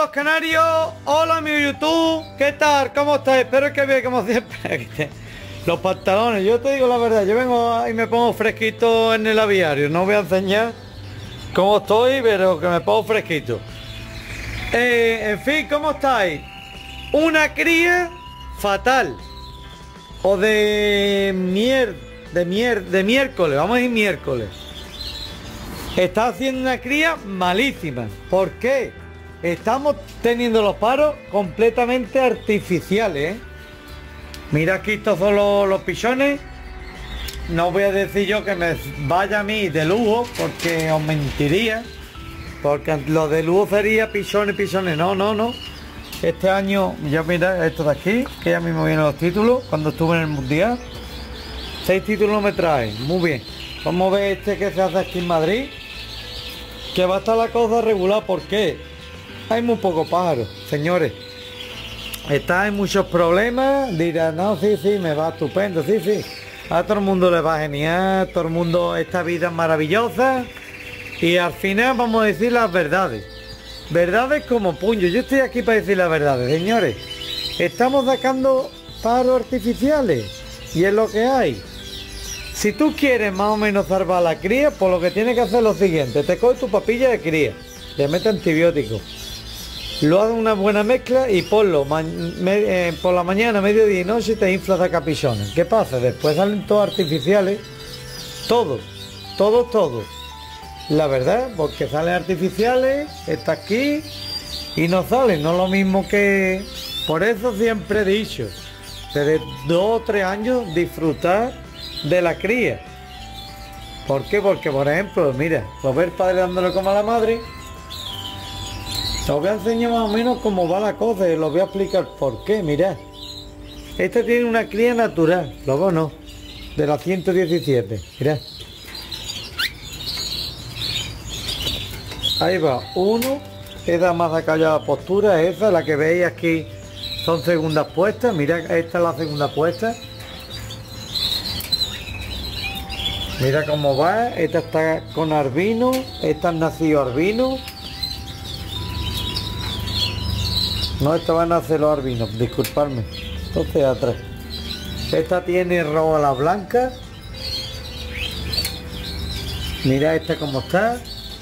los canarios, hola mi YouTube, ¿qué tal? ¿Cómo estáis? Espero que bien, como siempre. Los pantalones, yo te digo la verdad, yo vengo y me pongo fresquito en el aviario, no voy a enseñar cómo estoy, pero que me pongo fresquito. En fin, ¿cómo estáis? Una cría fatal, o de miércoles, vamos a ir miércoles. Está haciendo una cría malísima. ¿Por qué? Estamos teniendo los paros completamente artificiales, ¿eh? Mira, aquí estos son los pichones. No voy a decir yo que me vaya a mí de lujo, porque os mentiría. Porque lo de lujo sería pichones. No. Este año, ya mira esto de aquí, que ya mismo vienen los títulos, cuando estuve en el Mundial. 6 títulos me trae, muy bien. Vamos a ver este que se hace aquí en Madrid, que va a estar la cosa regular. ¿Por qué? Hay muy pocos pájaros, señores. Hay muchos problemas. Dirán, no, sí, me va estupendo, sí. A todo el mundo le va genial, todo el mundo, esta vida es maravillosa. Y al final vamos a decir las verdades. Verdades como puño. Yo estoy aquí para decir las verdades, señores. Estamos sacando paros artificiales. Y es lo que hay. Si tú quieres más o menos salvar la cría, pues lo que tienes que hacer es lo siguiente. Te coges tu papilla de cría, le metes antibióticos, lo haces una buena mezcla y ponlo por la mañana, mediodía y noche, te inflas de capichones. ¿Qué pasa? Después salen todos artificiales, todos. La verdad, porque salen artificiales, está aquí y no salen, no lo mismo que... Por eso siempre he dicho, desde 2 o 3 años disfrutar de la cría. ¿Por qué? Porque por ejemplo, mira, lo ve el padre dándole como a la madre. Os voy a enseñar más o menos cómo va la cosa y los voy a explicar por qué. Mirad, este tiene una cría natural, luego no, de la 117, mirad. Ahí va, uno, esa más acá ya la postura, esa, la que veis aquí son segundas puestas, mirad, esta es la segunda puesta. Mira cómo va, esta está con albino, esta ha nacido albino. No, esta van a nacer los albinos, disculpadme. Entonces atrás. Esta tiene roja la blanca. Mira esta cómo está.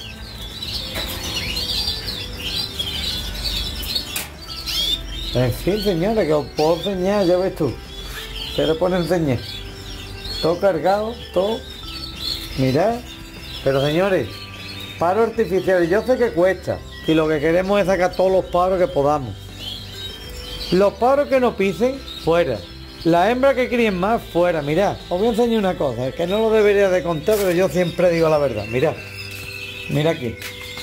En fin, señores, que os puedo enseñar, ya ves tú. Se le pone a enseñar. Todo cargado, todo. Mirad, pero señores, paros artificiales, yo sé que cuesta y lo que queremos es sacar todos los paros que podamos. Los paros que no pisen, fuera. Las hembras que críen más, fuera. Mirad, os voy a enseñar una cosa, que no lo debería de contar, pero yo siempre digo la verdad. Mirad, mira aquí.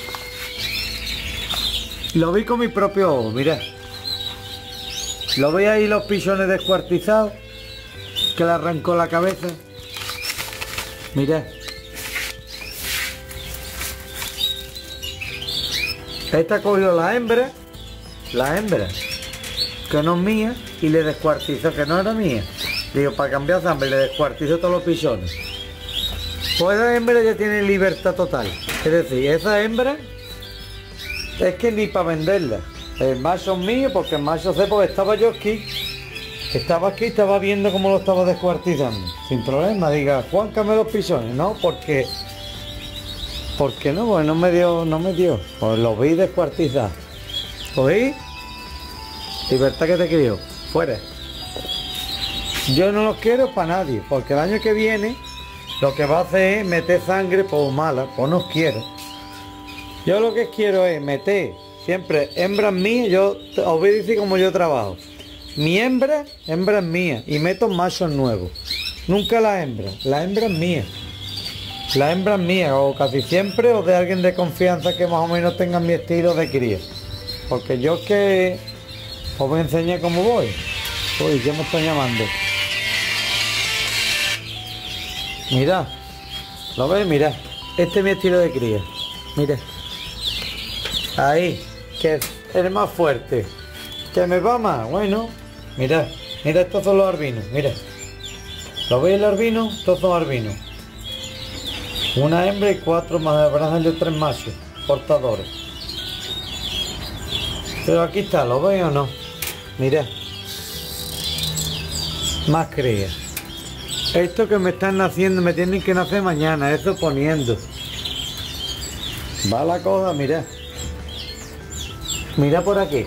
Lo vi con mi propio ojo, mirad. Lo veis ahí los pichones descuartizados, que le arrancó la cabeza. Mirad. Esta cogió la hembra, que no es mía, y le descuartizó, que no era mía. Digo, para cambiar sangre, le descuartizó todos los pichones. Pues esa hembra ya tiene libertad total. Es decir, esa hembra es que ni para venderla. El macho es mío, porque el macho sé, porque estaba yo aquí. Estaba aquí, estaba viendo cómo lo estaba descuartizando. Sin problema, diga, Juan, cambia los pichones. No, porque... ¿Por qué no? Pues no me dio. Pues lo vi descuartizar. ¿Oí? Libertad que te crió. Fuera. Yo no los quiero para nadie, porque el año que viene lo que va a hacer es meter sangre por mala, pues no os quiero. Yo lo que quiero es meter siempre hembras mías. Yo os voy a decir cómo yo trabajo. Mi hembra es mía y meto machos nuevos. Nunca la hembra es mía. La hembra es mía, o casi siempre, o de alguien de confianza que más o menos tenga mi estilo de cría. Porque yo es que os voy a enseñar cómo voy. Uy, ¿qué me están llamando? Mirad, ¿lo veis? Mirad, este es mi estilo de cría. Mirad. Ahí, que es el más fuerte. ¿Que me va más? Bueno, mirad, estos son los albinos, mirad. ¿Lo veis el albino? Estos son albinos. Una hembra y 4 más, habrán salido 3 machos portadores. Pero aquí está, ¿lo veis o no? Mirad. Más crías. Esto que me están naciendo, me tienen que nacer mañana, eso poniendo. Va la cosa, mirad. Mirad por aquí.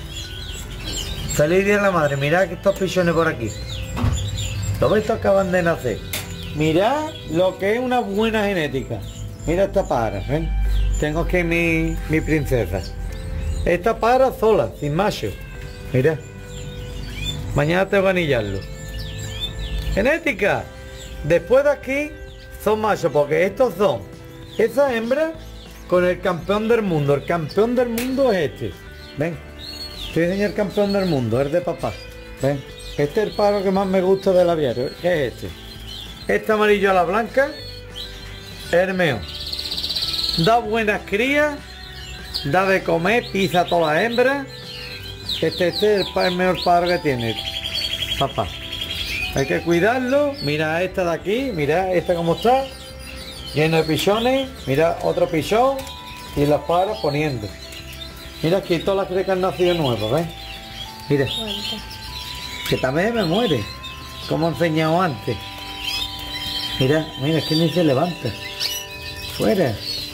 Feliz día de la madre, mirad estos pichones por aquí. ¿Lo veis? Estos acaban de nacer. Mirad lo que es una buena genética. Mira esta pájara, ¿ven? Tengo aquí mi princesa. Esta pájara sola, sin macho. Mira. Mañana tengo que anillarlo. Genética. Después de aquí son machos, porque estos son esa hembra con el campeón del mundo. El campeón del mundo es este. Ven. Te voy a enseñar el campeón del mundo, es de papá. Ven. Este es el pájaro que más me gusta del aviario. ¿Qué es este? Este amarillo a la blanca es el mejor. Da buenas crías, da de comer, pisa a todas las hembras. Este es el mejor pájaro que tiene, papá. Hay que cuidarlo. Mira esta de aquí, mira esta como está, lleno de pichones. Mira otro pichón y las pájaras poniendo. Mira aquí todas las crías que han nacido nuevas, ¿ves? Mira, que también me muere, como he enseñado antes. Mira, mira, es que ni se levanta. Fuera.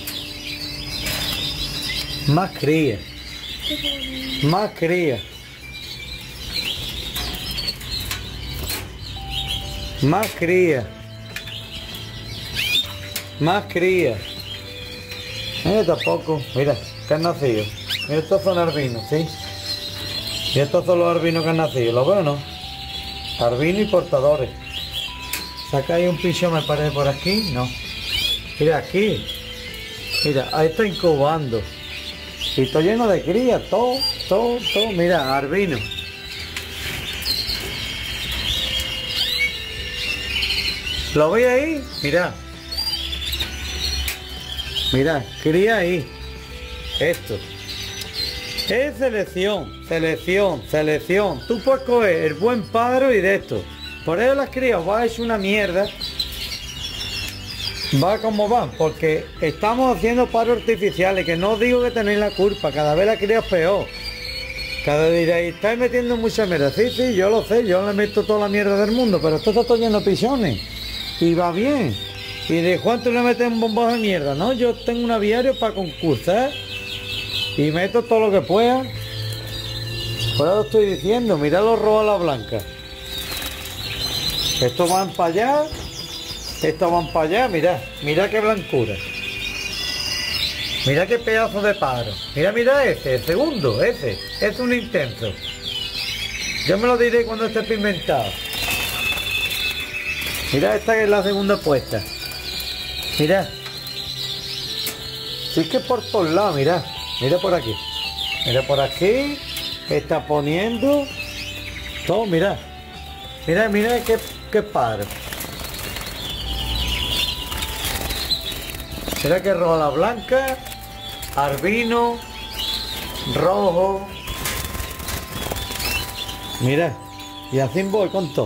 Más crías. Más crías. Más crías. Más crías. Mira tampoco. Mira, que han nacido. Mira, estos son albinos, ¿sí? Y estos son los albinos que han nacido. ¿Lo veo o no? Albinos y portadores. Saca ahí un pichón, me parece, por aquí. No. Mira aquí. Mira, ahí está incubando. Y está lleno de crías. Todo. Mira, albino. ¿Lo veis ahí? Mira. Mira, cría ahí. Esto. Es selección. Tú puedes coger el buen pájaro y de esto. Por eso las crías va a hecho una mierda. Va como van, porque estamos haciendo paros artificiales, que no digo que tenéis la culpa, cada vez la cría es peor. Cada día estáis metiendo mucha mierda. Sí, yo lo sé, yo le meto toda la mierda del mundo, pero esto está todo lleno de pichones. Y va bien. ¿Y de cuánto le meten bombas de mierda? No, yo tengo un aviario para concursar y meto todo lo que pueda. Por eso estoy diciendo, mirad los rojos a la blanca. Estos van para allá, estos van para allá, mirad qué blancura. Mira qué pedazo de pájaro. Mira ese, el segundo, ese. Es un intenso. Yo me lo diré cuando esté pigmentado. Mira esta que es la segunda puesta. Mira. Sí que por todos lados, mira. Mira por aquí. Mira por aquí. Está poniendo. Todo, mira. Mira qué pájaro. Mira que roja la blanca. Albino, rojo. Mira, y así voy con todo.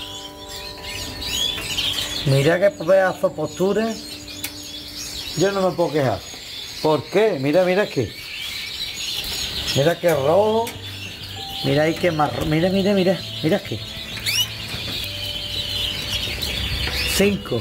Mira qué pedazo de postura. Yo no me puedo quejar. ¿Por qué? Mira aquí. Mira qué rojo. Mira ahí qué marrón. Mira aquí. 5.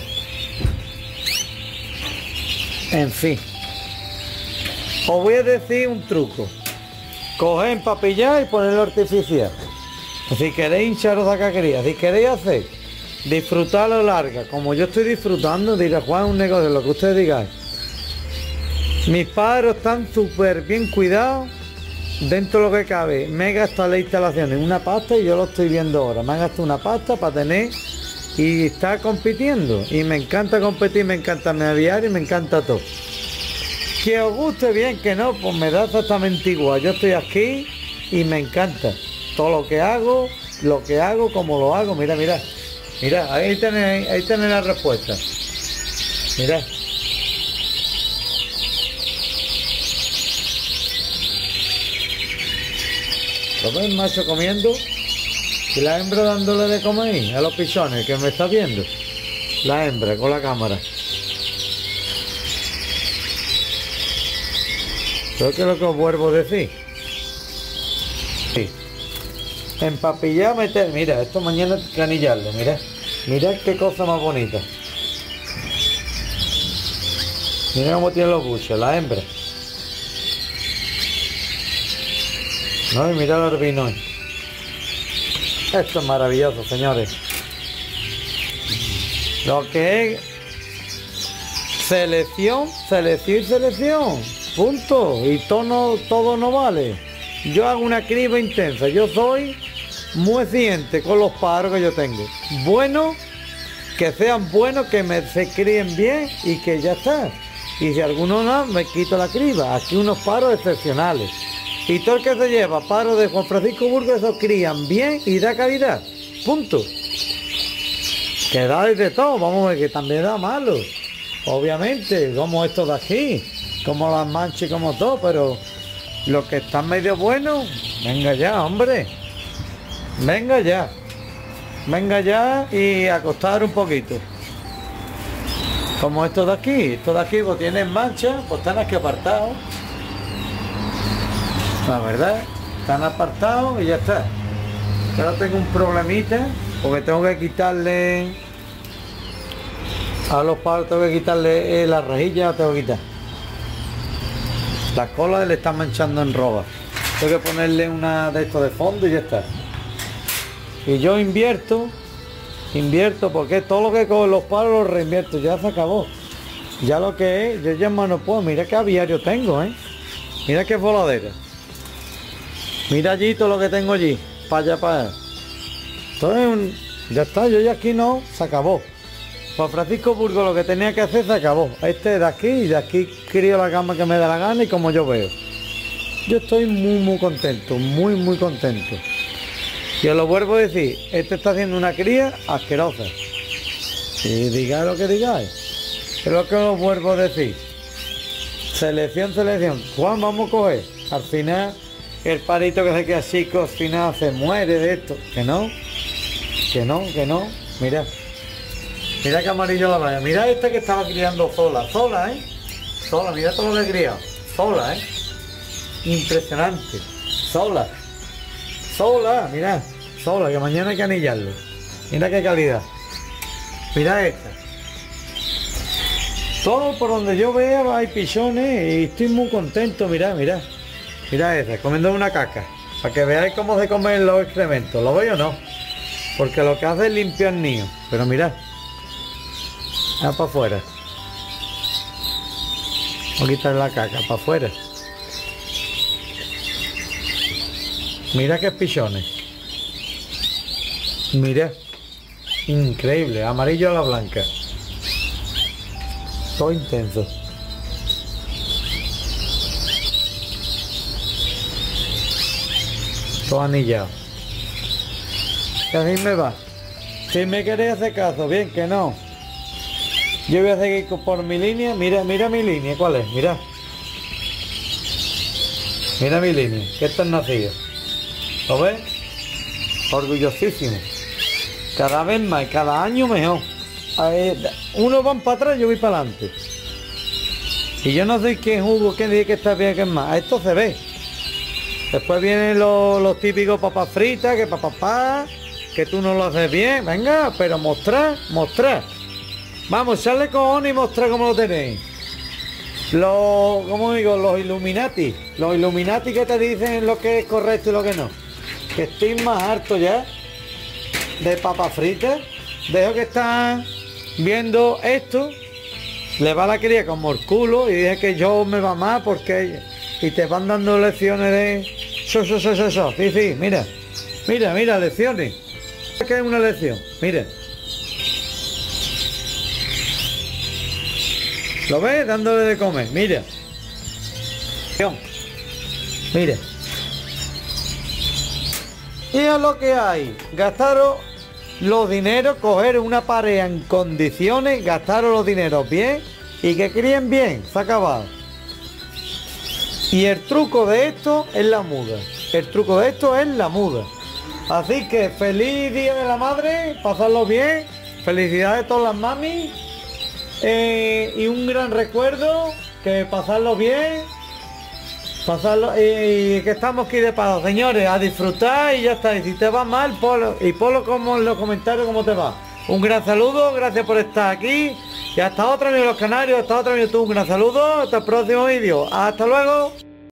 En fin. Os voy a decir un truco. Coger, empapillar y ponerlo artificial. Si queréis hincharos a caquería, si queréis hacer, disfrutarlo larga, como yo estoy disfrutando, dirá Juan, un negocio, lo que ustedes digan. Mis pájaros están súper bien cuidados, dentro de lo que cabe. Me he gastado la instalación en una pasta y yo lo estoy viendo ahora. Me han gastado una pasta para tener y estar compitiendo. Y me encanta competir, me encanta mi aviar y me encanta todo. Que os guste bien, que no, pues me da exactamente igual. Yo estoy aquí y me encanta. Todo lo que hago, como lo hago. Mira, ahí tenéis la respuesta. Mira. ¿Lo ves, macho comiendo? Y la hembra dándole de comer a los pichones, que me está viendo. La hembra con la cámara. Creo que es lo que os vuelvo a decir. Sí. Empapillar, meter. Mira, esto mañana hay que anillarlo, mira. Mira qué cosa más bonita. Mira cómo tiene los buches, la hembra. No, y mira el albino. Esto es maravilloso, señores. Lo que es selección, selección y selección. Punto. Y todo no vale. Yo hago una criba intensa. Yo soy muy exigente con los pájaros que yo tengo. Bueno, que sean buenos, que se críen bien y que ya está. Y si alguno no, me quito la criba. Aquí unos pájaros excepcionales. Y todo el que se lleva pájaros de Juan Francisco Burgos, esos crían bien y da calidad. Punto. Que da de todo, vamos a ver que también da malo. Obviamente, como estos de aquí, como las manchas y como todo, pero los que están medio buenos, venga ya, hombre. Venga ya. Venga ya y acostar un poquito. Como estos de aquí pues tienen manchas, pues están aquí apartados. La verdad, están apartados y ya está. Ahora tengo un problemita, porque tengo que quitarle a los pájaros, tengo que quitarle la rejilla, la tengo que quitar. Las colas le están manchando en roba. Tengo que ponerle una de estos de fondo y ya está. Y yo invierto porque todo lo que cojo los pájaros los reinvierto, ya se acabó. Ya lo que es, yo ya más no puedo. Mira qué aviario tengo, mira qué voladera. Mira allí todo lo que tengo allí, para allá, para allá. Entonces, ya está, yo ya aquí no, se acabó. Juan Francisco Burgos lo que tenía que hacer se acabó. Este de aquí y de aquí crío la gama que me da la gana y como yo veo. Yo estoy muy contento, muy contento. Y os lo vuelvo a decir, este está haciendo una cría asquerosa. Y digáis lo que digáis. Es lo que os vuelvo a decir. Selección. Juan, vamos a coger. Al final, el parito que se queda chico, al final se muere de esto. Que no. Mira. Mira qué amarillo la vaya. Mira esta que estaba criando sola, sola, mira todo lo que he criado. Sola, impresionante. Sola, mira. Sola, que mañana hay que anillarlo. Mira qué calidad. Mira esta. Todo por donde yo vea hay pichones y estoy muy contento. Mira esta, comiendo una caca. Para que veáis cómo se comen los excrementos. ¿Lo veis o no? Porque lo que hace es limpiar niños. Pero mirad. Para afuera. Voy a quitar la caca para afuera. Mira qué pichones. Mira. Increíble. Amarillo a la blanca. Todo intenso. Todo anillado. Y así me va. Si me queréis hacer caso, bien que no. Yo voy a seguir por mi línea. Mira mi línea, ¿cuál es? Mira mi línea, que esto es nacido. ¿Lo ves? Orgullosísimo. Cada vez más, cada año mejor. Unos van para atrás, yo voy para adelante. Y yo no sé quién juzgo, quién dice que está bien, que es más. Esto se ve. Después vienen los típicos papas fritas, que papá, que tú no lo haces bien. Venga, pero mostrar. Vamos, echarle cojones y mostrar cómo lo tenéis. ¿Cómo digo? Los Illuminati. Los Illuminati que te dicen lo que es correcto y lo que no. Que estoy más harto ya de papas fritas. Dejo que están viendo esto. Le va la cría como el culo y dije que yo me va más porque... Y te van dando lecciones de... Sí, mira, lecciones. ¿Qué es una lección? Mira. ¿Lo ves? Dándole de comer, mira. Mira. Y es lo que hay. Gastaros los dineros, coger una pareja en condiciones, gastaros los dineros bien y que críen bien. Se ha acabado. Y el truco de esto es la muda. Así que feliz Día de la Madre, pasarlo bien. Felicidades a todas las mamis. Y un gran recuerdo, que pasarlo bien. Pasarlo y que estamos aquí de paso, señores, a disfrutar y ya está. Y si te va mal, ponlo como en los comentarios cómo te va. Un gran saludo, gracias por estar aquí. Y hasta otro amigo de los Canarios, hasta otro amigo YouTube, un gran saludo, hasta el próximo vídeo. Hasta luego.